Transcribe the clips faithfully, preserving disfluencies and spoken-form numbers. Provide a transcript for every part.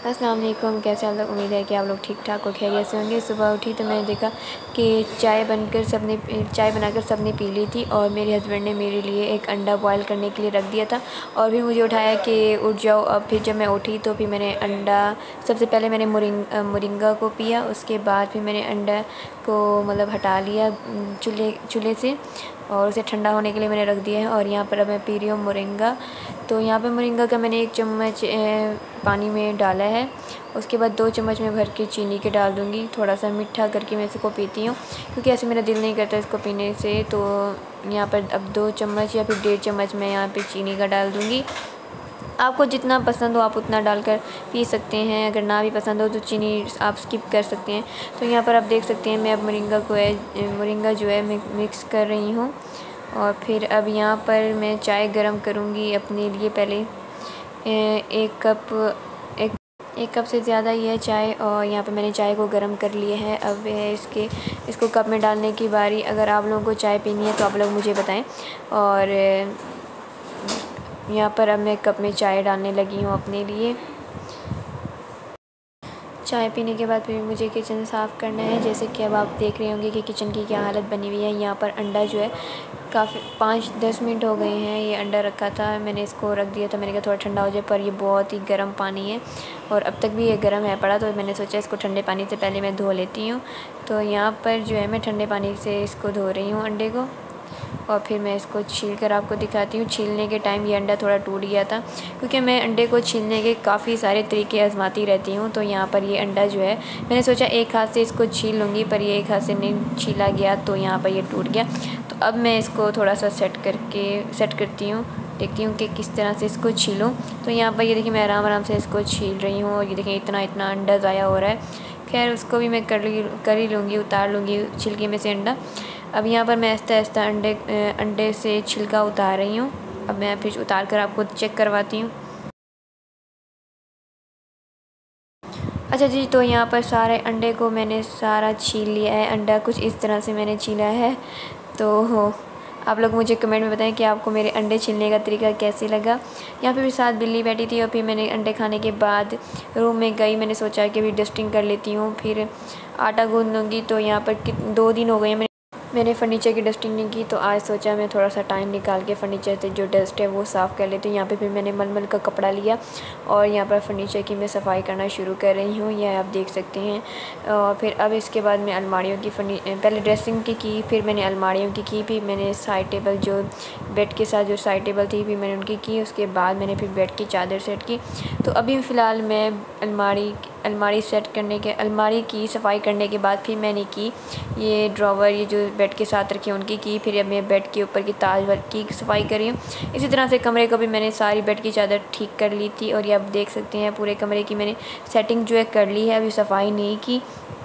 अस्सलाम वालेकुम। कैसे आप लोग? उम्मीद है कि आप लोग ठीक ठाक और खैरियत से होंगे। सुबह उठी तो मैंने देखा कि चाय बनकर सबने चाय बनाकर सबने पी ली थी और मेरे हस्बैंड ने मेरे लिए एक अंडा बॉयल करने के लिए रख दिया था और फिर मुझे उठाया कि उठ जाओ। अब फिर जब मैं उठी तो फिर मैंने अंडा सबसे पहले मैंने मोरिंग मोरिंगा को पिया। उसके बाद फिर मैंने अंडा को मतलब हटा लिया चूल्हे चूल्हे से और उसे ठंडा होने के लिए मैंने रख दिया है। और यहाँ पर अब मैं पी रही हूँ मोरिंगा। तो यहाँ पर मोरिंगा का मैंने एक चम्मच पानी में डाला है। उसके बाद दो चम्मच में भर के चीनी के डाल दूँगी। थोड़ा सा मीठा करके मैं इसको पीती हूँ क्योंकि ऐसे मेरा दिल नहीं करता इसको पीने से। तो यहाँ पर अब दो चम्मच या फिर डेढ़ चम्मच मैं यहाँ पे चीनी का डाल दूँगी। आपको जितना पसंद हो आप उतना डालकर पी सकते हैं। अगर ना भी पसंद हो तो चीनी आप स्किप कर सकते हैं। तो यहाँ पर आप देख सकते हैं मैं अब मोरिंगा को है मोरिंगा जो है मैं मिक्स कर रही हूँ। और फिर अब यहाँ पर मैं चाय गरम करूँगी अपने लिए। पहले एक कप एक एक कप से ज़्यादा ही है चाय और यहाँ पे मैंने चाय को गर्म कर लिए है। अब है इसके इसको कप में डालने की बारी। अगर आप लोगों को चाय पीनी है तो आप लोग मुझे बताएं। और यहाँ पर अब मैं कप में चाय डालने लगी हूँ अपने लिए। चाय पीने के बाद फिर मुझे किचन साफ़ करना है। जैसे कि अब आप देख रहे होंगे कि किचन की क्या हालत बनी हुई है। यहाँ पर अंडा जो है काफ़ी पाँच दस मिनट हो गए हैं ये अंडा रखा था, मैंने इसको रख दिया था। मैंने कहा थोड़ा ठंडा हो जाए, पर ये बहुत ही गर्म पानी है और अब तक भी ये गर्म है पड़ा। तो मैंने सोचा इसको ठंडे पानी से पहले मैं धो लेती हूँ। तो यहाँ पर जो है मैं ठंडे पानी से इसको धो रही हूँ अंडे को और फिर मैं इसको छील कर आपको दिखाती हूँ। छीलने के टाइम ये अंडा थोड़ा टूट गया था क्योंकि मैं अंडे को छीलने के काफ़ी सारे तरीके आजमाती रहती हूँ। तो यहाँ पर ये अंडा जो है मैंने सोचा एक हाथ से इसको छील लूँगी, पर ये एक हाथ से नहीं छीला गया तो यहाँ पर ये टूट गया। तो अब मैं इसको थोड़ा सा सेट करके सेट करती हूँ, देखती हूँ कि किस तरह से इसको छीलूँ। तो यहाँ पर ये देखिए मैं आराम आराम से इसको छील रही हूँ और ये देखिए इतना इतना अंडा ज़ाया हो रहा है। खैर उसको भी मैं कर ली कर ही लूँगी, उतार लूँगी छिलके में से अंडा। अब यहाँ पर मैं आहिस्ता आहिस्ता अंडे अंडे से छिलका उतार रही हूँ। अब मैं फिर उतार कर आपको चेक करवाती हूँ। अच्छा जी, तो यहाँ पर सारे अंडे को मैंने सारा छील लिया है। अंडा कुछ इस तरह से मैंने छीला है। तो आप लोग मुझे कमेंट में बताएं कि आपको मेरे अंडे छीलने का तरीका कैसे लगा। यहाँ पे भी साथ बिल्ली बैठी थी और फिर मैंने अंडे खाने के बाद रूम में गई। मैंने सोचा कि अभी डस्टिंग कर लेती हूँ, फिर आटा गूँध लूँगी। तो यहाँ पर दो दिन हो गए मैंने मैंने फ़र्नीचर की डस्टिंग नहीं की, तो आज सोचा मैं थोड़ा सा टाइम निकाल के फ़र्नीचर से जो डस्ट है वो साफ़ कर लेती हूँ। यहाँ पे फिर मैंने मलमल का कपड़ा लिया और यहाँ पर फ़र्नीचर की मैं सफाई करना शुरू कर रही हूँ, यह आप देख सकते हैं। और फिर अब इसके बाद मैं अलमारियों की फर्नी पहले ड्रेसिंग की की फिर मैंने अलमारियों की की फिर मैंने साइड टेबल जो बेड के साथ जो साइड टेबल थी फिर मैंने उनकी की। उसके बाद मैंने फिर बेड की चादर सेट की। तो अभी फ़िलहाल मैं अलमारी अलमारी सेट करने के अलमारी की सफाई करने के बाद फिर मैंने की ये ड्रॉवर ये जो बेड के साथ रखे उनकी की। फिर अब मैं बेड के ऊपर की ताज वर्क की सफाई कर रही हूँ। इसी तरह से कमरे को भी मैंने सारी बेड की चादर ठीक कर ली थी और ये आप देख सकते हैं पूरे कमरे की मैंने सेटिंग जो है कर ली है, अभी सफाई नहीं की।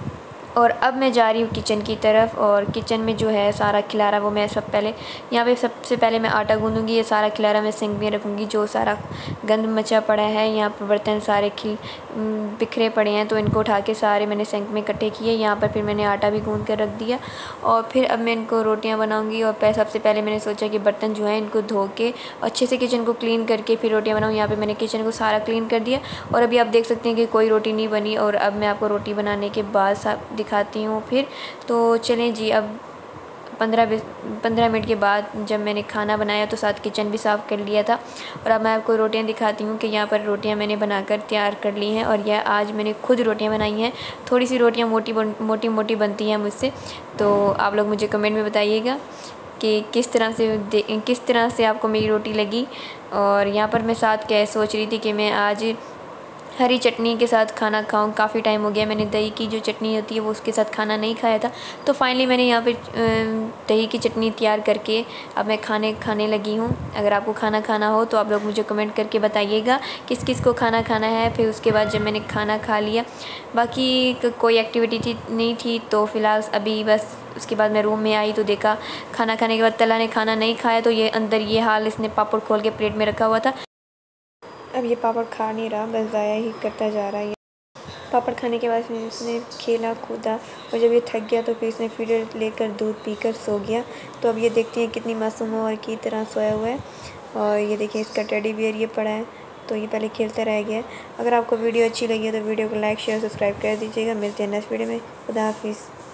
और अब मैं जा रही हूँ किचन की तरफ और किचन में जो है सारा खिलारा वो मैं सब पहले यहाँ पे सबसे पहले मैं आटा गूँधूँगी। ये सारा खिलारा मैं सिंक में रखूँगी, जो सारा गंद मचा पड़ा है। यहाँ पर बर्तन सारे खिल बिखरे पड़े हैं तो इनको उठा के सारे मैंने सिंक में इकट्ठे किए। यहाँ पर फिर मैंने आटा भी गूँध कर रख दिया और फिर अब मैं इनको रोटियाँ बनाऊँगी। और सबसे पहले मैंने सोचा कि बर्तन जो हैं इनको धो के अच्छे से किचन को क्लीन करके फिर रोटियाँ बनाऊँ। यहाँ पर मैंने किचन को सारा क्लीन कर दिया और अभी आप देख सकते हैं कि कोई रोटी नहीं बनी। और अब मैं आपको रोटी बनाने के बाद साफ दिखाती हूँ फिर। तो चलें जी, अब पंद्रह बीस पंद्रह मिनट के बाद जब मैंने खाना बनाया तो साथ किचन भी साफ़ कर लिया था। और अब मैं आपको रोटियां दिखाती हूँ कि यहाँ पर रोटियां मैंने बनाकर तैयार कर ली हैं और यह आज मैंने खुद रोटियां बनाई हैं। थोड़ी सी रोटियां मोटी मोटी मोटी बनती हैं मुझसे, तो आप लोग मुझे कमेंट में बताइएगा कि किस तरह से किस तरह से आपको मेरी रोटी लगी। और यहाँ पर मैं साथ क्या सोच रही थी कि मैं आज हरी चटनी के साथ खाना खाऊं। काफ़ी टाइम हो गया मैंने दही की जो चटनी होती है वो उसके साथ खाना नहीं खाया था। तो फाइनली मैंने यहाँ पे दही की चटनी तैयार करके अब मैं खाने खाने लगी हूँ। अगर आपको खाना खाना हो तो आप लोग मुझे कमेंट करके बताइएगा किस किस को खाना खाना है। फिर उसके बाद जब मैंने खाना खा लिया, बाकी कोई एक्टिविटी थी नहीं थी तो फ़िलहाल अभी बस उसके बाद मैं रूम में आई तो देखा खाना खाने के बाद तला ने खाना नहीं खाया। तो ये अंदर ये हाल, इसने पापड़ खोल के प्लेट में रखा हुआ था। अब ये पापड़ खा नहीं रहा, बस ज़ाया ही करता जा रहा है। पापड़ खाने के बाद फिर इसने खेला कूदा और जब ये थक गया तो फिर इसने फीडर लेकर दूध पीकर सो गया। तो अब ये देखते हैं कितनी मासूम और की तरह सोया हुआ है। और ये देखिए इसका टेडी बियर ये पड़ा है तो ये पहले खेलते रह गया। अगर आपको वीडियो अच्छी लगी है तो वीडियो को लाइक शेयर सब्सक्राइब कर दीजिएगा। मिलते हैं नेक्स्ट वीडियो में। खुदा हाफिज़।